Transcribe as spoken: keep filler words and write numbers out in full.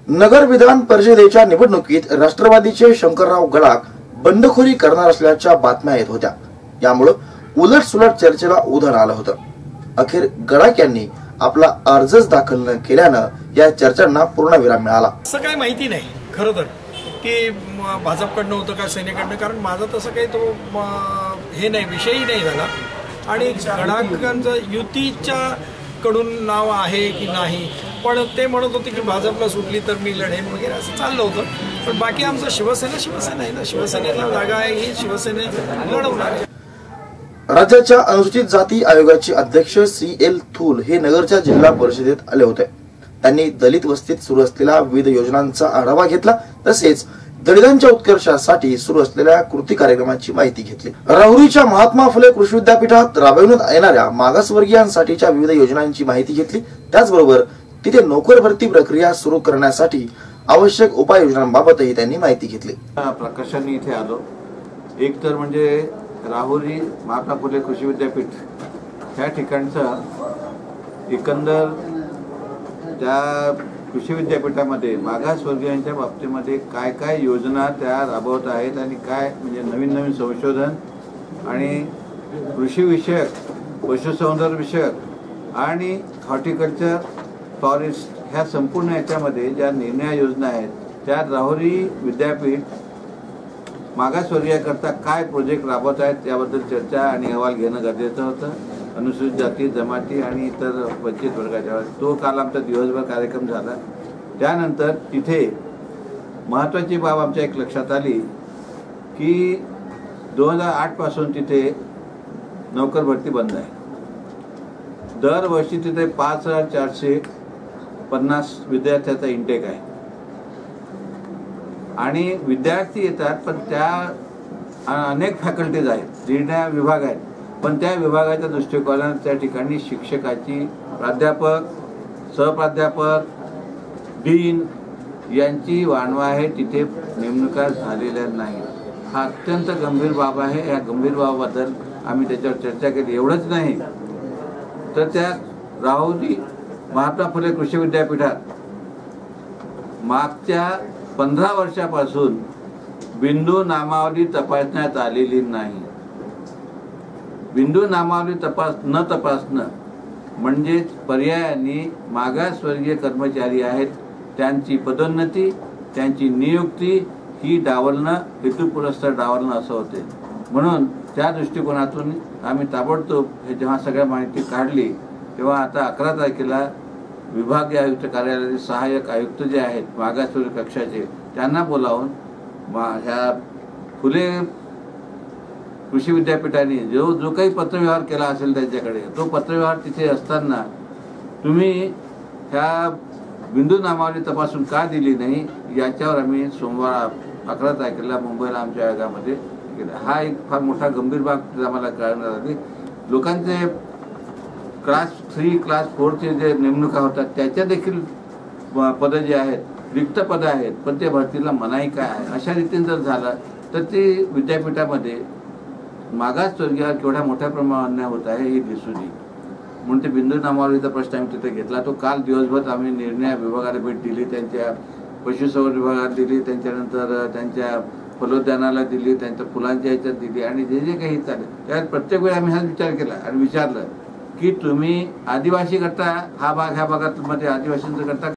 नगर विधान परिषदेच्या निवडणुकीत राष्ट्रवादीचे शंकरराव गडाख बंडखोरी करणार असल्याच्या बातम्या येत होत्या। यामुळे उलटसुलट चर्चेला उधाण आलं होतं। अखेर गडाख यांनी आपला अर्जच दाखल न केल्यानं या चर्चांना पूर्णविराम मिळाला। असं काही माहिती नाही खरं तर की भाजपकडनं होतं का सेनेकडनं, कारण माझा तसं काही तो हे नाही, विषयही नाही झाला। आणि गडाखांचं युतीच्या कडून नाव आहे की नाही, पण ते म्हणत होते की भाजपला सुटली तर मी लढेन वगैरे असं चाललं होतं। पण बाकी आमचं शिवसेना शिवसेना आहे ना, शिवसेनेला जागा आहे, ही शिवसेने लढवणार आहे। राज्याच्या अनुसूचित जाती आयोगाचे अध्यक्ष सी एल थूल हे नगरच्या जिल्हा परिषदेत आले होते। त्यांनी दलित वस्तीत सुरू असलेल्या विविध योजनांचा आढावा घेतला, तसेच दलितांच्या उत्कर्षासाठी सुरू असलेल्या कृती कार्यक्रमाची माहिती घेतली। राहुरीच्या महात्मा फुले कृषी विद्यापीठात राबविण्यात येणाऱ्या मागासवर्गीयांसाठीच्या विविध योजनांची माहिती घेतली। त्याचबरोबर तिथे नोकर भरती प्रक्रिया सुरू करण्यासाठी आवश्यक उपाययोजनांबाबतही त्यांनी माहिती घेतली। प्रकाशाने इथे आलो, एक तर म्हणजे राहुरी महात्मा फुले कृषी विद्यापीठ या ठिकाणचा एकंदर त्या कृषी विद्यापीठामध्ये मागासवर्गीयांच्या बाबतीमध्ये काय काय योजना त्या राबवत आहेत आणि काय म्हणजे नवीन नवीन संशोधन आणि कृषी विषयक, पशुसंवर्धन विषयक आणि हॉर्टिकल्चर, फॉरेस्ट ह्या संपूर्ण याच्यामध्ये ज्या निर्णय योजना आहेत त्या राहुरी विद्यापीठ मागासवर्गीयांकरता काय प्रोजेक्ट राबवत आहेत याबद्दल चर्चा आणि अहवाल घेणं गरजेचं होतं। अनुसूचित जाती, जमाती आणि इतर वंचित वर्गाच्या तो काल आमचा दिवसभर कार्यक्रम झाला। त्यानंतर तिथे महत्त्वाची बाब आमच्या एक लक्षात आली की दोन हजार आठ पासून तिथे नोकर भरती बंद आहे। दरवर्षी तिथे पाच हजार चारशे पन्नास विद्यार्थ्याचा इंटेक आहे आणि विद्यार्थी येतात, पण त्या अनेक फॅकल्टीज आहेत, निर्णय विभाग आहेत, पण त्या विभागाच्या दृष्टिकोनात त्या ठिकाणी शिक्षकाची, प्राध्यापक, सहप्राध्यापक, डीन यांची वाणवा आहे, तिथे नेमणुका झालेल्या नाही। हा अत्यंत गंभीर बाब आहे। या गंभीर बाबाबद्दल आम्ही त्याच्यावर चर्चा केली। एवढंच नाही तर त्या राहुरी महात्मा फुले कृषी विद्यापीठात मागच्या पंधरा वर्षापासून बिंदू नामावली तपासण्यात आलेली नाही। बिंदू नामावली तपास न तपासणं म्हणजेच पर्यायाने मागासवर्गीय कर्मचारी आहेत त्यांची पदोन्नती, त्यांची नियुक्ती ही डावलणं, हेतुपुरस्सर डावलणं असं होते। म्हणून त्या दृष्टिकोनातून आम्ही ताबडतोब हे जेव्हा सगळ्या माहिती काढली तेव्हा आता अकरा तारखेला विभागीय आयुक्त कार्यालयाचे सहाय्यक आयुक्त जे आहेत मागासवर्गीय कक्षाचे त्यांना बोलावून ह्या फुले कृषी विद्यापीठाने जो जो काही पत्रव्यवहार केला असेल त्यांच्याकडे तो पत्रव्यवहार तिथे असताना तुम्ही ह्या बिंदू नामावली तपासून का दिली नाही याच्यावर आम्ही सोमवार अकरा तारखेला मुंबईला आमच्या आयोगामध्ये गेला। हा एक फार मोठा गंभीर बाब आम्हाला कळण्यात आली। लोकांचे क्लास थ्री क्लास फोरचे जे नेमणुका होतात त्याच्या देखील पदं जे आहेत, रिक्त पदं आहेत, पण त्या भरतीला मनाई काय आहे अशा रीतीने जर झालं तर ती विद्यापीठामध्ये मागासवर्गीयावर केवढ्या मोठ्या प्रमाणात अन्याय होत आहे हे दिसून येईल। म्हणून ते बिंदू नामावलीचा प्रश्न आम्ही तिथे घेतला। तो काल दिवसभर आम्ही निर्णय विभागाला भेट दिली, त्यांच्या पशुसंवर्धन विभागाला दिली, त्यांच्यानंतर त्यांच्या फलोद्यानाला दिली, त्यांच्या फुलांच्या ह्याच्यात दिली आणि जे जे काही चालेल त्यात प्रत्येक वेळी आम्ही हाच विचार केला आणि विचारलं की तुम्ही आदिवासी करता हा भाग, ह्या भागात मध्ये आदिवासींचा करता